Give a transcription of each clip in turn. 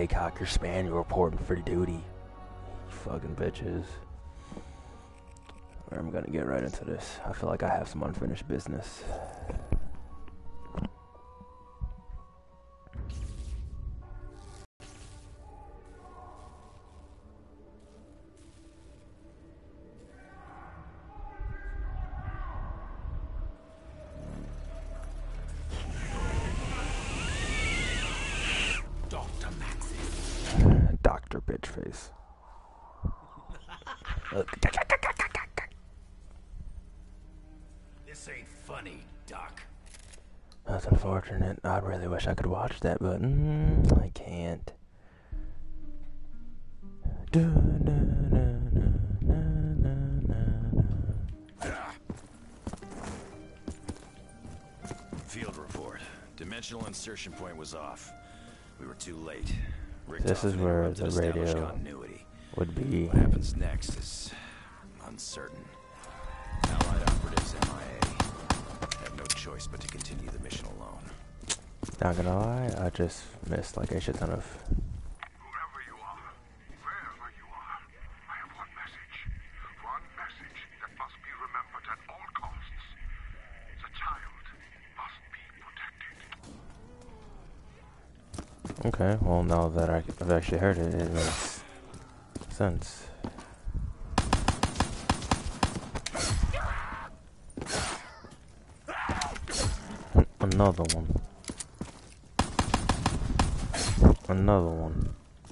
Hey, cock your Spaniel reporting for duty. You fucking bitches. I'm gonna get right into this. I feel like I have some unfinished business. Dr. Bitchface. This ain't funny, Doc. That's unfortunate. I really wish I could watch that, but I can't. Field report. Dimensional insertion point was off. We were too late. This is where the radio would be. What happens next is uncertain. Allied operatives MIA. Have no choice but to continue the mission alone. Not gonna lie, I just missed like a shit ton of. Whoever you are, wherever you are, I have one message. One message that must be remembered at all costs. The child must be protected. Okay, well now that I've actually heard it, it makes sense. Another one. Another one.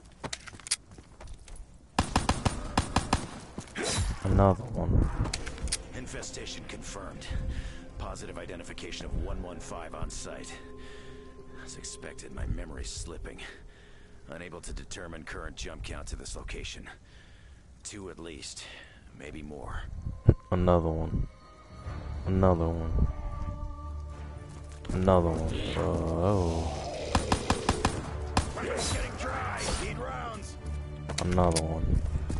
Another one. Infestation confirmed. Positive identification of 115 on site. As expected, my memory's slipping. Unable to determine current jump count to this location. 2 at least, maybe more. Another one. Another one. Another one. Oh. Weapon's getting dry. Need rounds. Another one.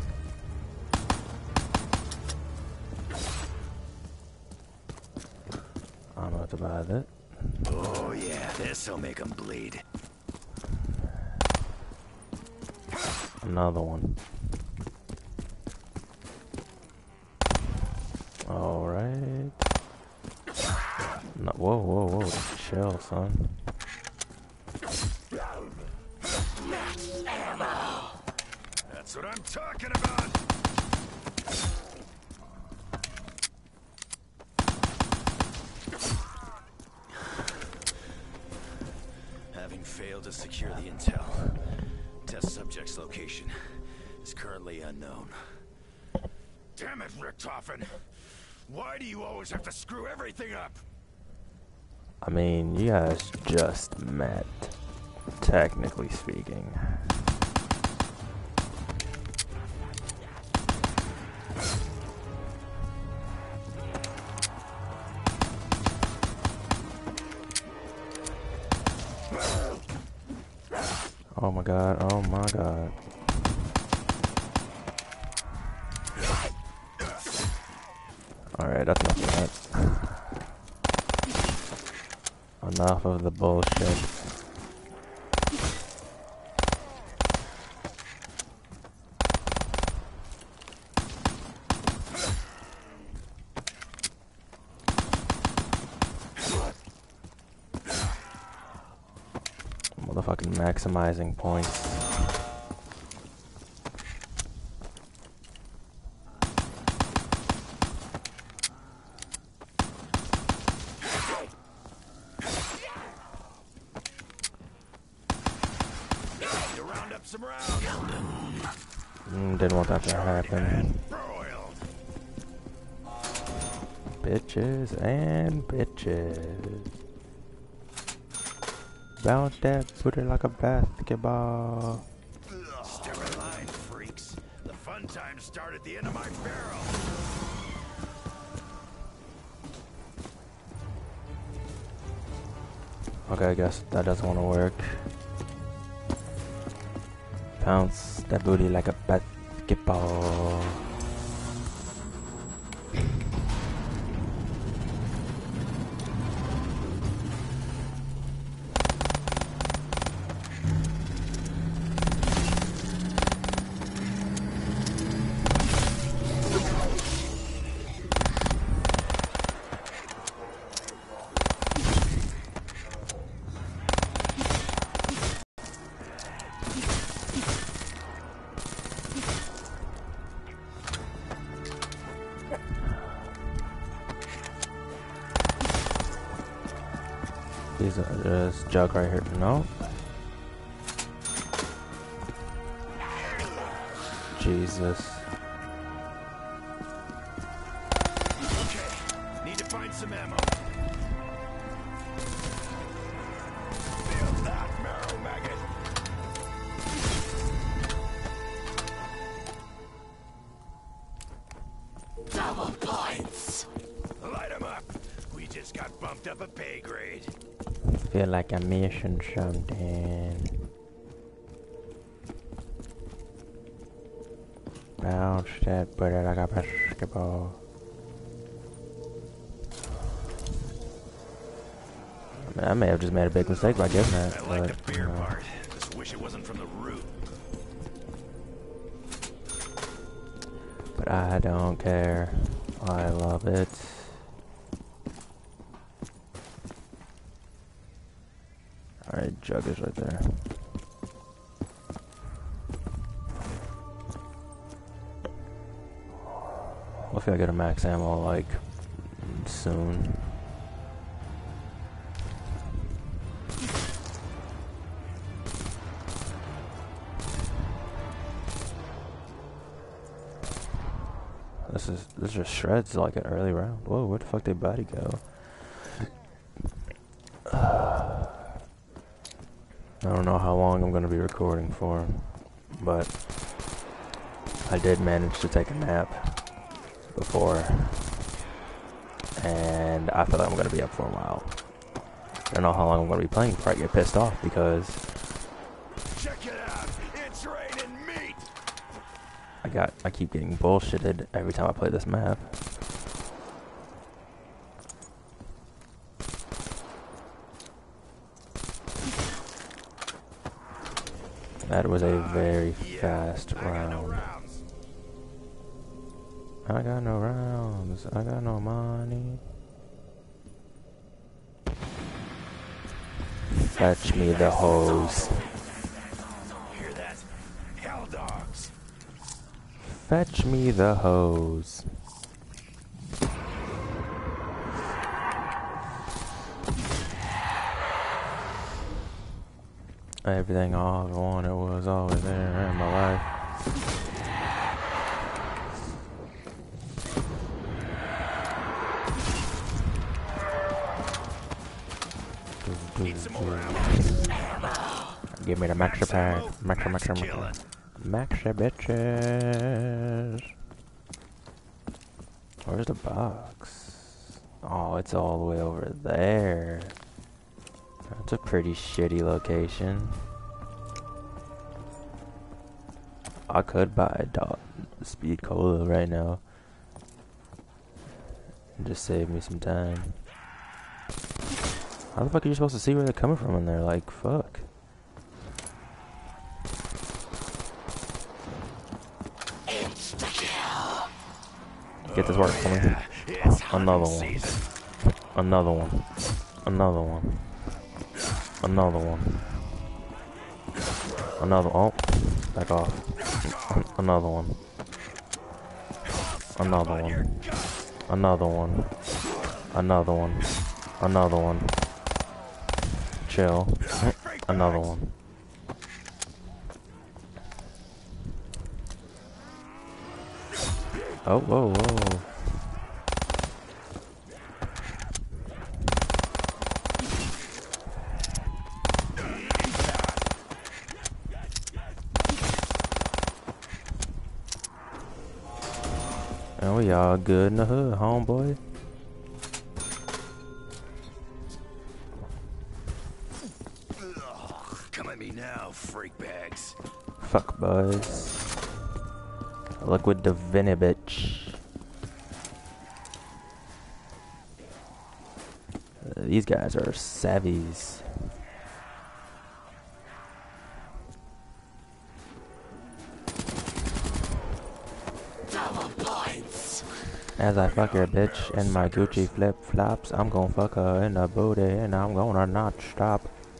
I'm about to buy that. Oh yeah, this'll make them bleed. Another one. Alright. No, whoa, whoa, whoa. Chill, son. That's what I'm talking about. Having failed to secure the intel, test subject's location is currently unknown. Damn it, Richtofen! Why do you always have to screw everything up? I mean, you guys just met, technically speaking. Oh my god, oh my god. Alright, that's enough of that. Enough of the bullshit. Motherfucking maximizing points. Didn't want that to happen. Bitches and bitches. Bounce that booty like a basketball. Step in line, freaks. The fun time started at the end of my barrel. Okay, I guess that doesn't want to work. Bounce that booty like a basketball. There's jug right here. No. Jesus. Okay, need to find some ammo. Feel that, marrow maggot. Double points. Light 'em up. We just got bumped up a pay grade. Feel like I'm missing something. Bounce that butt like a basketball. I may have just made a big mistake by getting that. I like the beer part. Just wish it wasn't from the root. But I don't care. I love it. Alright, jug is right there. Hopefully I get a max ammo like soon. This just shreds like an early round. Whoa, where the fuck did body go? I don't know how long I'm gonna be recording for, but I did manage to take a nap before, and I feel like I'm gonna be up for a while. I don't know how long I'm gonna be playing before I get pissed off because Check it out. It's raining meat. I keep getting bullshitted every time I play this map. That was a very fast round. I got no rounds. I got no money. Fetch me the hose. Hear that? Hell dogs. Fetch me the hose. Everything all I wanted was always there in my life. Need some more ammo. Give me the maxa pack. Maxa bitches. Where's the box? Oh, it's all the way over there. That's a pretty shitty location. I could buy a speed cola right now. And just save me some time. How the fuck are you supposed to see where they're coming from in there? Like, fuck. Get this work for me. Another one. Another one. Another one. Another one. Another. Oh, back off. Another one. Another one. Another one. Another one. Another one. Chill. Another one. Oh, whoa, whoa. And we all good in the hood, homeboy. Come at me now, freak bags. Fuck buzz. Liquid Divinity, bitch. These guys are savvies. Double points. As I fuck your bitch in my Gucci flip flops, I'm gonna fuck her in the booty and I'm gonna not stop.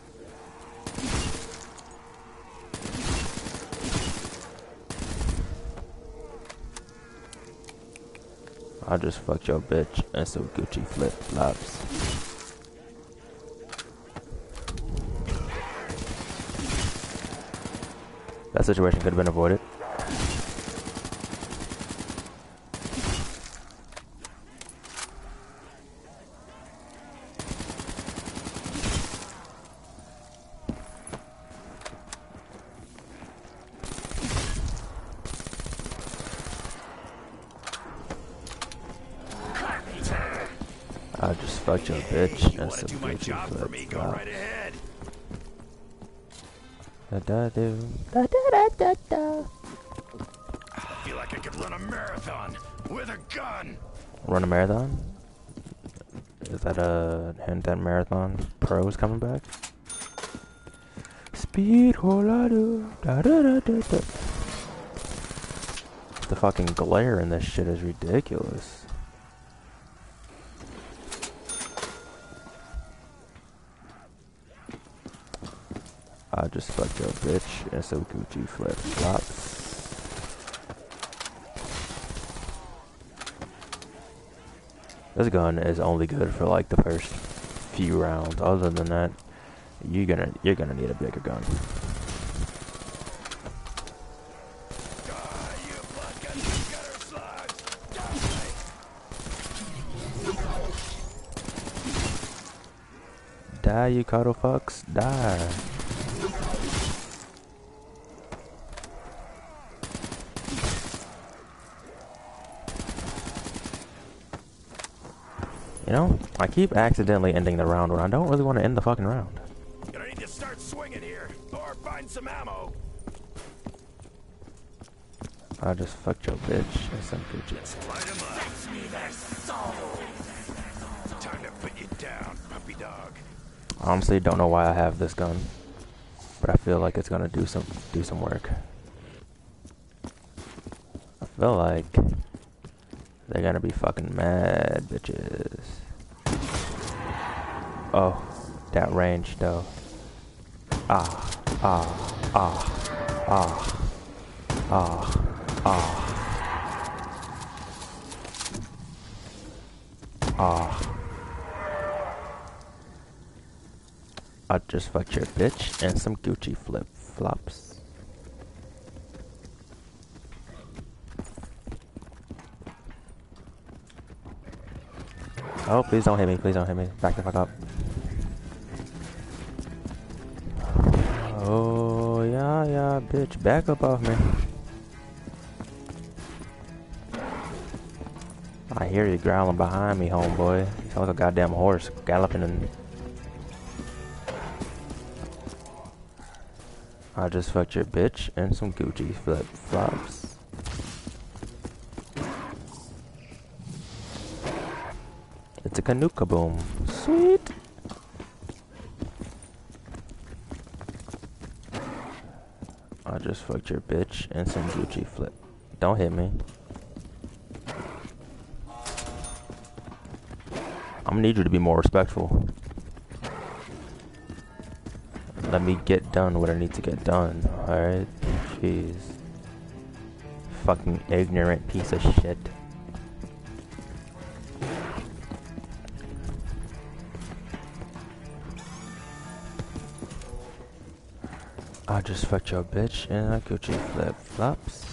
I just fucked your bitch and some Gucci flip flops. That situation could have been avoided. I just fucked your bitch. You want to do my job for me? Go right ahead. Da da do. Da da da da da. I feel like I could run a marathon with a gun. Run a marathon? Is that a hint that Marathon Pro is coming back? Speed holado. Da da da da da. The fucking glare in this shit is ridiculous. I just fucked your bitch and some Gucci flip flops. This gun is only good for like the first few rounds. Other than that, you're gonna need a bigger gun. Die, you cuddle fucks, die. You know, I keep accidentally ending the round when I don't really want to end the fucking round. Gonna need to start swinging here, or find some ammo. I just fucked your bitch and some bitches. Light him up. Time to put you down, puppy dog. Honestly, don't know why I have this gun, but I feel like it's gonna do some work. I feel like they're gonna be fucking mad, bitches. Oh, that range though. Ah, ah, ah, ah, ah, ah, ah. I just fucked your bitch and some Gucci flip flops. Oh, please don't hit me. Please don't hit me. Back the fuck up. Oh, yeah, bitch. Back up off me. I hear you growling behind me, homeboy. You sound like a goddamn horse galloping in. I just fucked your bitch and some Gucci flip flops. It's a canoe kaboom. Sweet. I just fucked your bitch and some Gucci flip. Don't hit me. I'm gonna need you to be more respectful. Let me get done what I need to get done, alright? Jeez. Fucking ignorant piece of shit. I just fucked your bitch and a Gucci flip flops.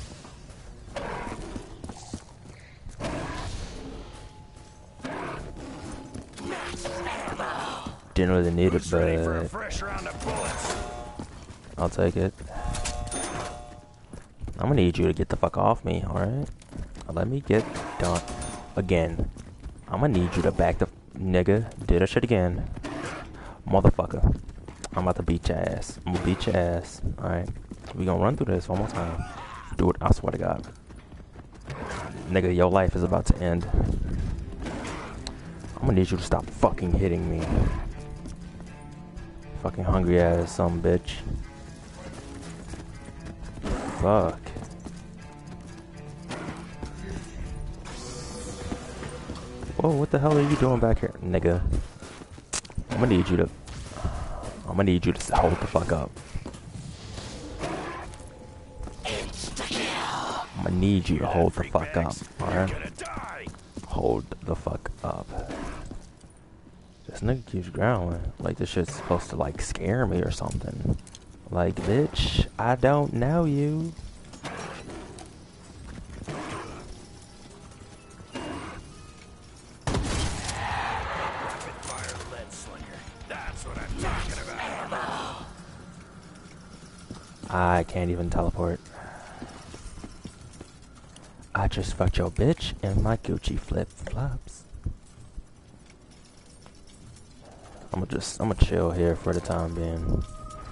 Didn't really need it, but I'll take it. I'm gonna need you to get the fuck off me, alright? Let me get done. Again. I'm gonna need you to back the nigga. Do that shit again. Motherfucker. I'm about to beat your ass. I'm gonna beat your ass. Alright. We gonna run through this one more time. Do it, I swear to God. Nigga, your life is about to end. I'm gonna need you to stop fucking hitting me. Fucking hungry ass some bitch. Fuck. Whoa, what the hell are you doing back here, nigga? I'm gonna need you to hold the fuck up. I'm gonna need you to hold the fuck up, alright? Hold the fuck up. This nigga keeps growling like this shit's supposed to like scare me or something. Like, bitch, I don't know you. Rapid fire lead slinger. That's what I'm talking about. I can't even teleport. I just fucked your bitch in my Gucci flip-flops. I'ma chill here for the time being.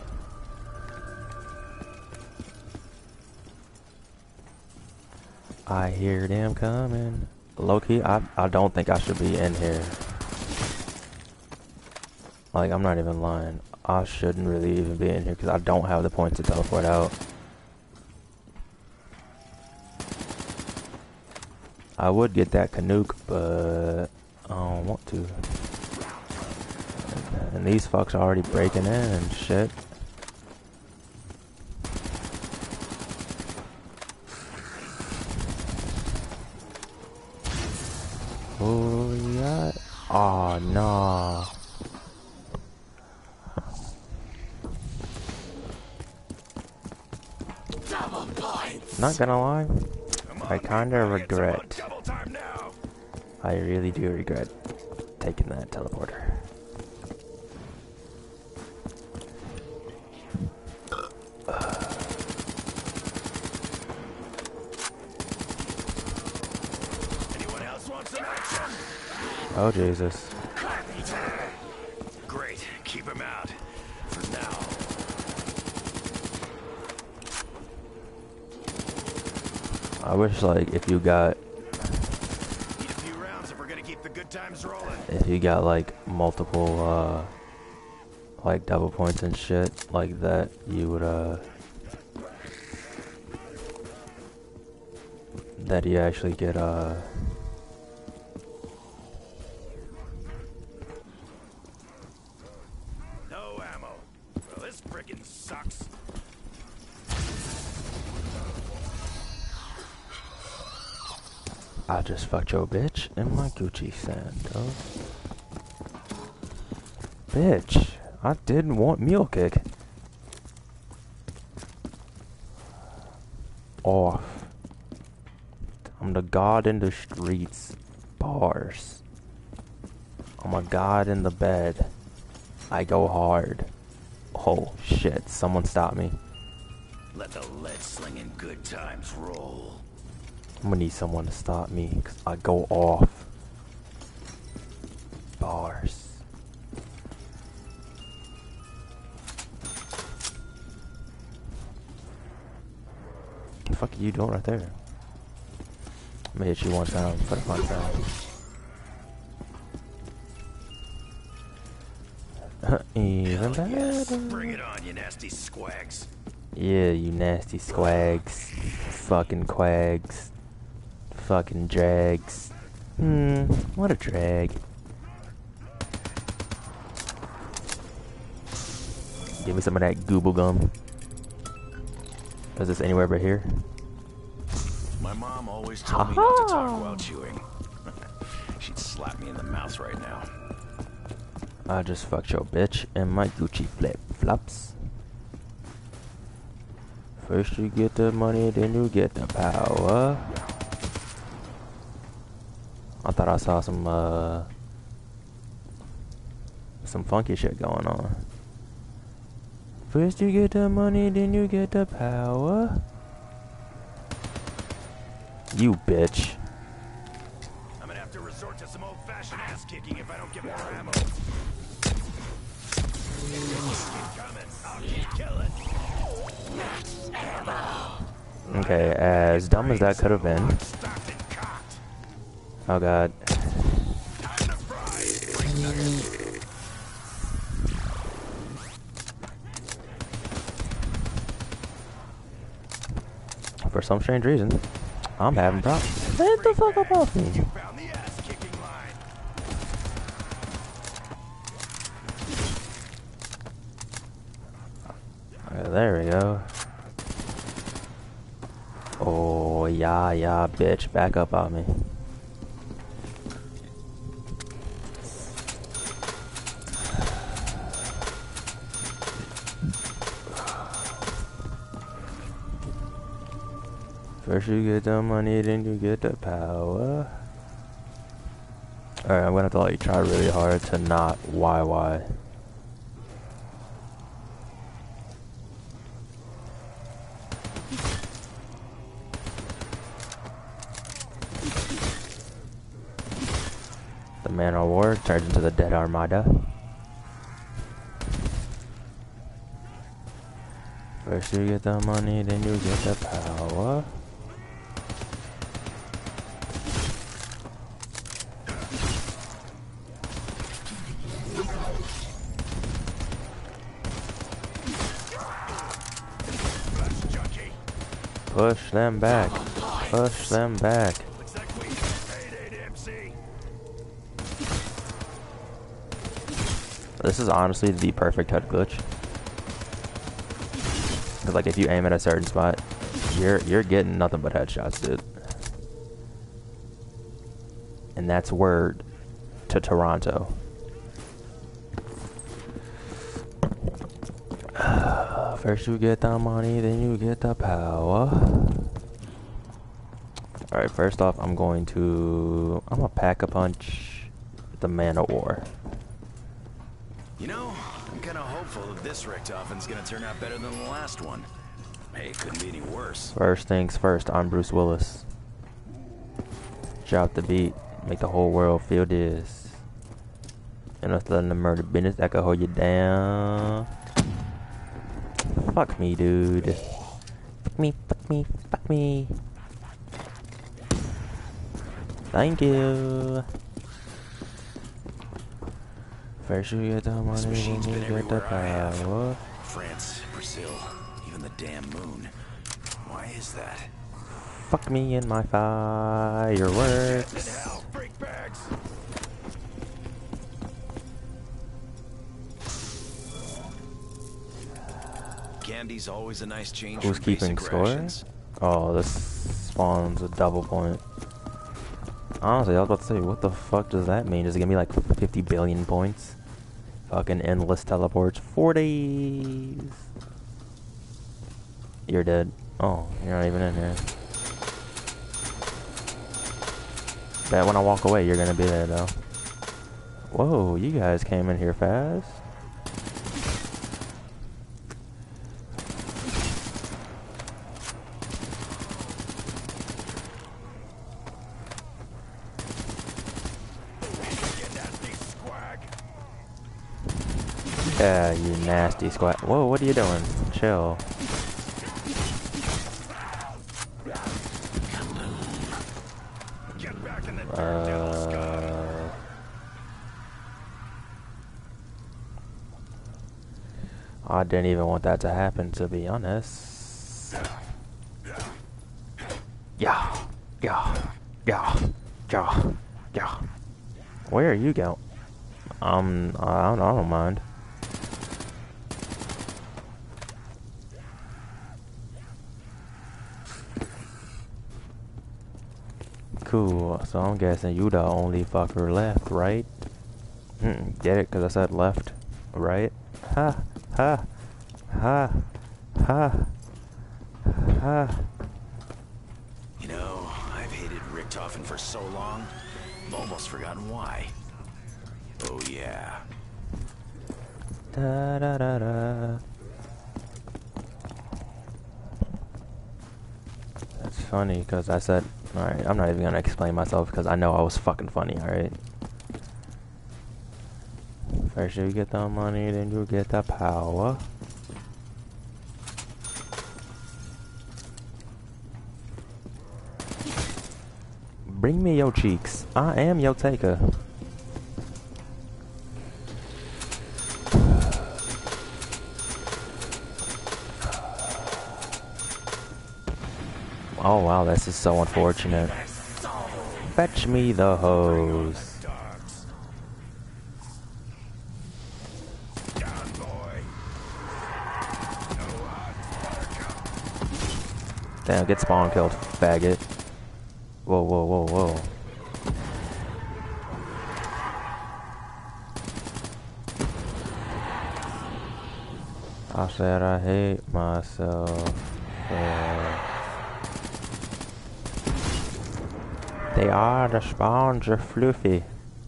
I hear them coming. Low-key, I don't think I should be in here. Like, I'm not even lying. I shouldn't really even be in here because I don't have the points to teleport out. I would get that Canuck, but I don't want to. And these fucks are already breaking in and shit. Oh yeah. Oh no. Double points. Not gonna lie, I kinda regret. I really do regret taking that teleporter. Anyone else want some action? Oh Jesus. Great, keep him out. For now. I wish, like, if you got, Need a few rounds if we're gonna keep the good times rolling. if you got like multiple, like double points and shit like that, you would, that you actually get, No ammo. Well, this friggin' sucks. I just fucked your bitch in my Gucci sandals. Bitch, I didn't want mule kick. Off. I'm the god in the streets. Bars. I'm a god in the bed. I go hard. Oh shit, someone stop me. Let the lead slinging good times roll. I'm gonna need someone to stop me, because I go off. Bars. The fuck are you doing right there? I'm gonna hit you one time for the fun time. Even better. Yes, bring it on, you nasty squags. Yeah, you nasty squags. Fucking quags. Fucking drags. What a drag. Give me some of that gooble gum. Is this anywhere but here? My mom always told me not to talk while chewing. She'd slap me in the mouth right now. I just fucked your bitch in my Gucci flip-flops. First you get the money, then you get the power. I thought I saw some funky shit going on. First you get the money, then you get the power. You bitch. I'm gonna have to resort to some old-fashioned ass-kicking if I don't get more ammo. Keep coming. I'll keep killing. Okay, as dumb as that could have been. Stocked and cocked. Oh god. Time to fry. Spring nuggets. For some strange reason, I'm having problems. Get the fuck up off me. You found the ass-kicking line. There we go. Oh, yeah, bitch. Back up on me. First you get the money, then you get the power. Alright, I'm gonna have to like try really hard to not YY. The Man of War turns into the Dead Armada. First you get the money, then you get the power. Push them back. Push them back. This is honestly the perfect HUD glitch. Cause like if you aim at a certain spot, you're getting nothing but headshots, dude. And that's word to Toronto. First you get the money, then you get the power. Alright, first off, I'm gonna pack a punch the Man of War. You know, I'm kind of hopeful that this Richtofen's gonna turn out better than the last one. Hey, it couldn't be any worse. First things first, I'm Bruce Willis. Drop the beat, make the whole world feel this. And let's let the murder business that can hold you down. Fuck me, dude. Fuck me, fuck me, fuck me. Thank you. First you get the money, then you get the power. France, Brazil, even the damn moon. Why is that? Fuck me in my fireworks. Candy's always a nice change. Who's from keeping basic score? rations. Oh, this spawns a double point. Honestly, I was about to say, what the fuck does that mean? Does it give me like 50 billion points? Fucking endless teleports. 4 days. You're dead. Oh, you're not even in here. Bet when I walk away, you're gonna be there though. Whoa, you guys came in here fast. Yeah, you nasty squat. Whoa, what are you doing? Chill. I didn't even want that to happen, to be honest. Yeah, yeah, yeah, yeah, yeah. Where are you going? I don't mind. Cool, so I'm guessing you the only fucker left, right? Get it? Cause I said left, right? Ha, ha, ha, ha, ha. You know, I've hated Richtofen for so long, I've almost forgotten why. Oh yeah. Da da da da. That's funny, cause I said, alright, I'm not even gonna explain myself because I know I was fucking funny, alright? First you get the money, then you get the power. Bring me your cheeks. I am your taker. Oh wow, this is so unfortunate. Fetch me the hose. Damn, get spawn killed, faggot. Whoa, whoa, whoa, whoa. I said I hate myself. They are the spawns are fluffy.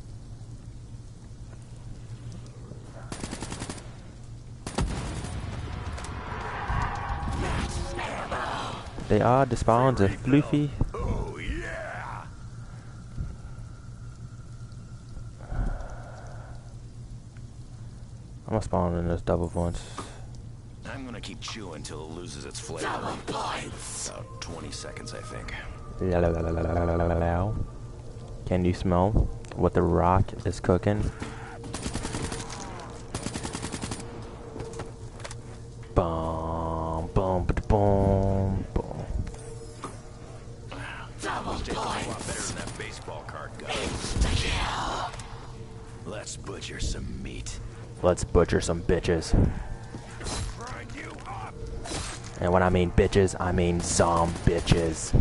They are the spawns of fluffy. Oh yeah. I'm gonna spawn in this double once. I'm gonna keep chewing till it loses its flavor. Double points. About 20 seconds, I think. La, la, la, la, la, la, la, la, la. Can you smell what the rock is cooking? Boom, boom, boom, boom. Double Tastes a lot better points. than that baseball card gun. Insta-kill. Let's butcher some meat. Let's butcher some bitches. Grind you up. And when I mean bitches, I mean bitches.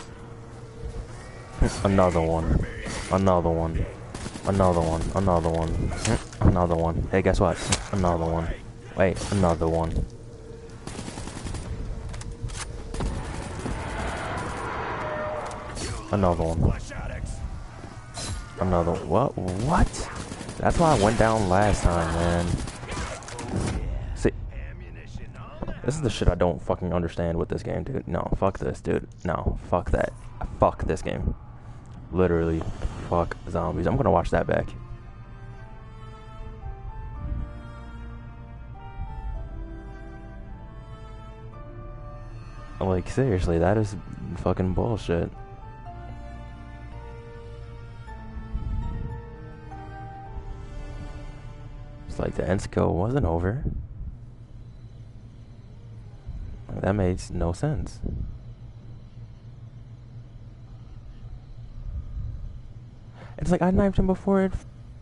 Another one. Another one. Another one. Another one. Another one. Hey, guess what? Another one. Wait, another one. Another one. Flush addicts. Another. What? That's why I went down last time, man. See, Ammunition on this is the shit I don't fucking understand with this game, dude. No, fuck this, dude. No, fuck that. Fuck this game. Literally, fuck zombies. I'm gonna watch that back. Like, seriously, that is fucking bullshit. It's like the Ensco wasn't over. That makes no sense. It's like I knifed him before it.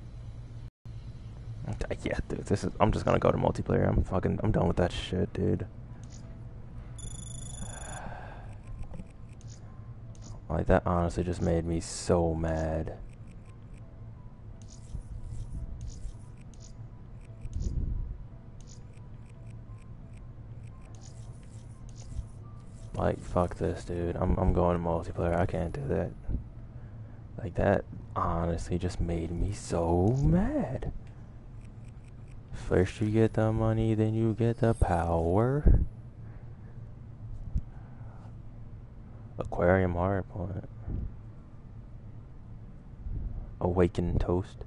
Yeah, dude. I'm just gonna go to multiplayer. I'm done with that shit, dude. Like, that honestly just made me so mad. Like, fuck this, dude. I'm going to multiplayer. I can't do that. Like, that honestly just made me so mad. First you get the money, then you get the power. Aquarium hard point. Awakened toast.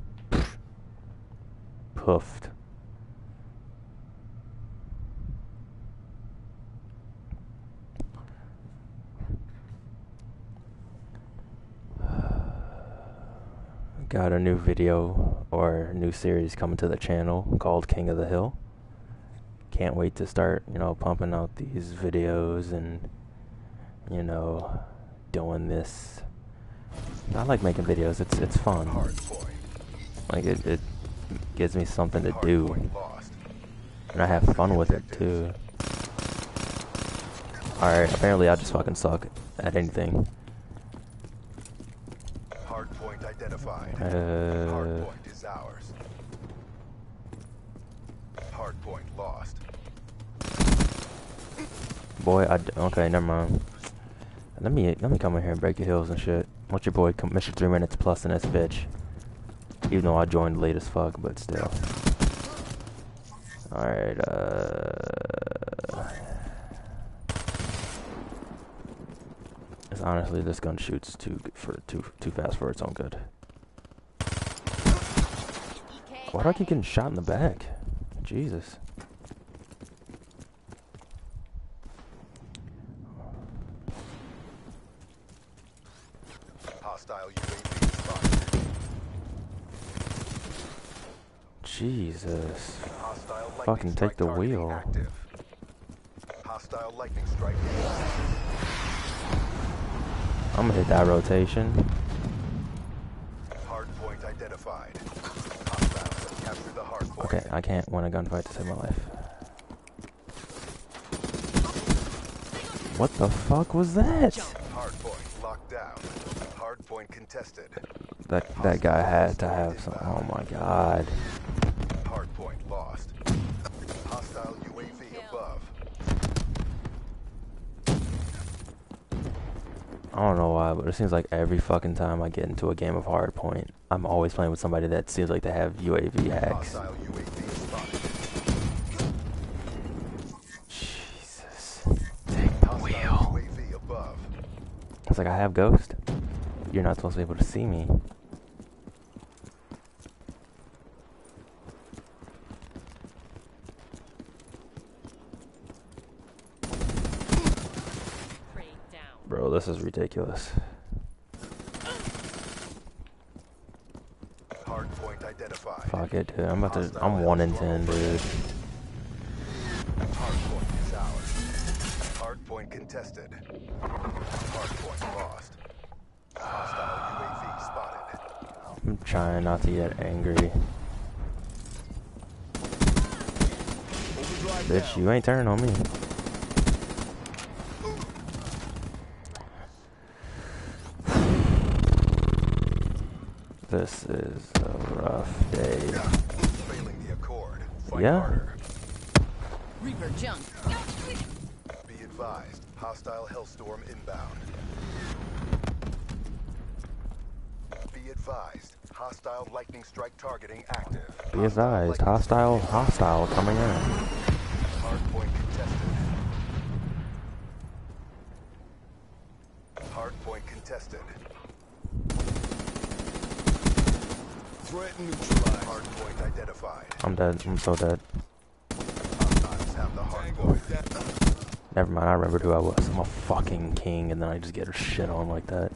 Puffed. Got a new video or new series coming to the channel called King of the Hill. Can't wait to start, pumping out these videos and, doing this. I like making videos. It's fun. Like, it gives me something to do. And I have fun with it too. Alright, apparently I just fucking suck at anything. Hardpoint identified. Hardpoint is ours. Hardpoint lost. Boy, okay, never mind. Let me come in here and break your heels and shit. What's your boy, Mr. 3 minutes plus in this bitch. Even though I joined late as fuck, but still. Alright, honestly, this gun shoots too fast for its own good. Why do I keep getting shot in the back? Jesus. Hostile UAV spotted. Jesus. Hostile lightning Fucking take strike the targeting wheel. active. Hostile lightning strike. I'm gonna hit that rotation. Hardpoint identified. Hostiles have captured the hardpoint. Okay, I can't win a gunfight to save my life. What the fuck was that? Hardpoint locked down. Hardpoint contested. That guy had to have some. Oh my god. Hardpoint lost. Hostile UAV above. I don't know why, but it seems like every fucking time I get into a game of Hardpoint, I'm always playing with somebody that seems like they have UAV hacks. Hostile UAV spotted. Jesus. Take the Hostile wheel. UAV above. It's like I have Ghost. You're not supposed to be able to see me. Bro, this is ridiculous. Hardpoint identified. Fuck it, dude. I'm 1 in 10, dude. Hardpoint is ours. Hardpoint contested. Hardpoint lost. Hostile UAV spotted. I'm trying not to get angry. Bitch, you ain't turning on me. This is a rough day. Failing the accord. Fight Yeah. harder. Reaper junk. Be advised. Hostile Hellstorm inbound. Be advised. Hostile lightning strike targeting active. Be advised, hostile coming in. Hardpoint contested. Hardpoint contested. Threat neutralized. Hardpoint identified. I'm dead. I'm so dead. Hostiles have the hardpoint. Never mind, I remembered who I was. I'm a fucking king, and then I just get her shit on like that.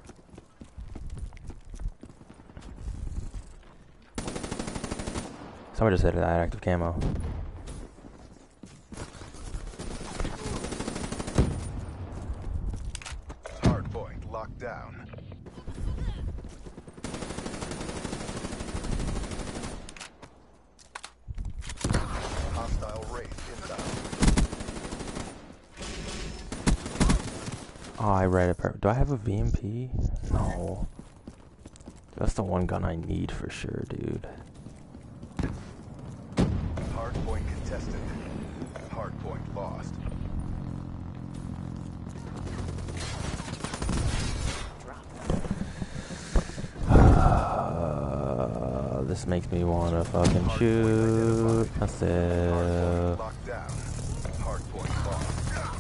Somebody just hit that active camo. Hardpoint locked down. Hostile Wraith inbound. Oh, I read it. Do I have a VMP? No. That's the one gun I need for sure, dude. Hardpoint contested. Hardpoint lost. This makes me wanna fucking shoot myself. Locked down. Hardpoint lost.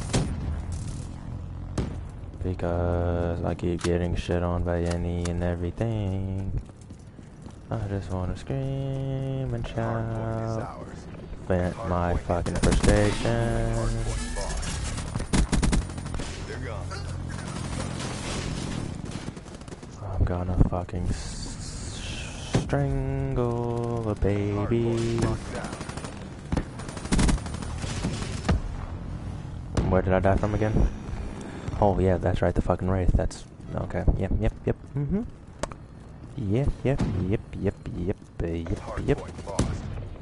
Because I keep getting shit on by any and everything. I just wanna scream and Hardpoint is shout. ours. Vent my fucking frustration. Hardpoint lost. They're gone. I'm gonna fucking strangle a baby. Hardpoint locked down. Where did I die from again? Oh yeah, that's right, the fucking Wraith. That's okay. Yep. Mm-hmm. Yep. Hardpoint lost.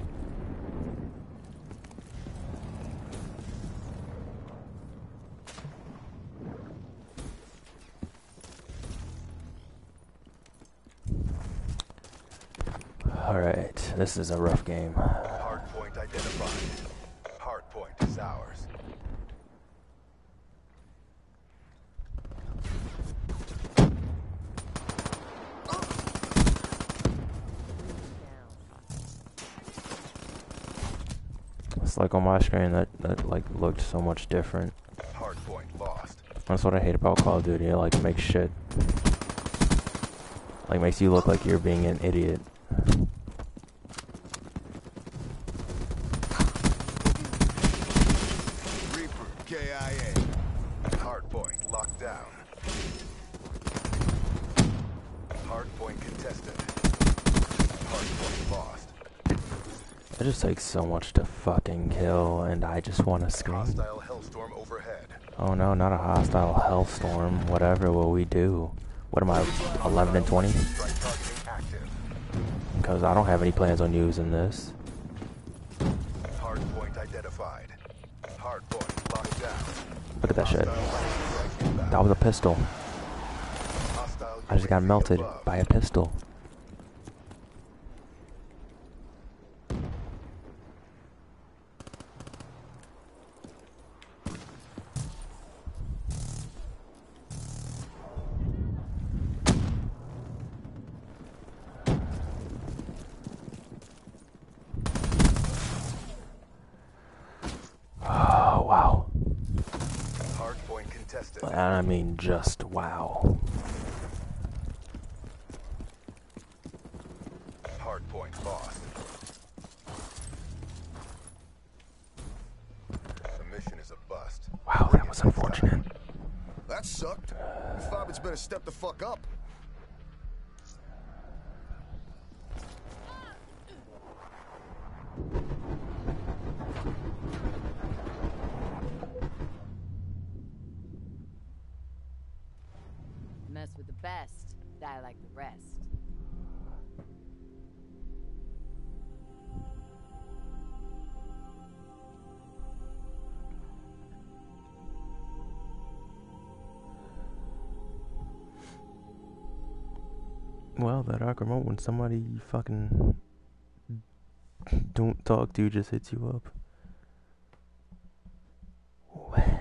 Alright, this is a rough game. Hardpoint identified. Hardpoint is ours. It's like on my screen that like looked so much different. Hardpoint lost. That's what I hate about Call of Duty. It like makes shit like makes you look like you're being an idiot. Reaper KIA. Hardpoint locked down. Hardpoint contested. Hardpoint lost. It just takes so much to fucking kill, and I just want to scream. Hostile Hellstorm overhead. Oh no, not a hostile hellstorm. Whatever will we do? What am I, 11 and 20? Strike targeting active. Because I don't have any plans on using this. Hardpoint identified. Hardpoint locked down. Look at that shit. Hostile lightning strike inbound. That was a pistol. Hostile I just got UAV melted above. by a pistol. Hardpoint contested. I mean, just wow. Hardpoint lost. The mission is a bust. Wow, that was unfortunate. That sucked. You Fobbits better step the fuck up. Mess with the best, die like the rest. Well, that awkward moment when somebody you fucking don't talk to just hits you up. Wow.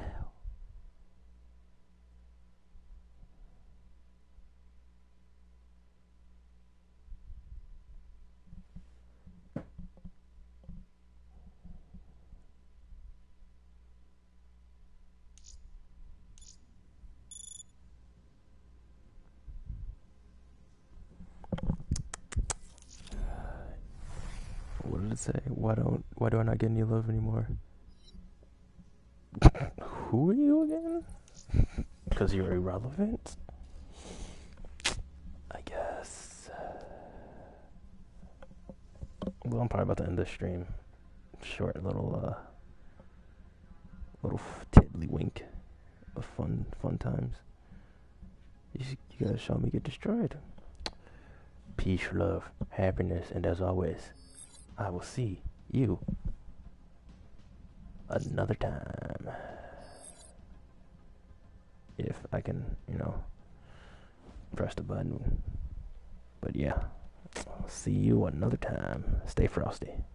What did it say? Why do I not get any love anymore? Who are you again? Because you're irrelevant? I guess. Well, I'm probably about to end this stream. Short little tiddly wink of fun times. You guys saw me get destroyed. Peace, love, happiness, and as always, I will see you another time. If I can, press the button. But yeah, I'll see you another time. Stay frosty.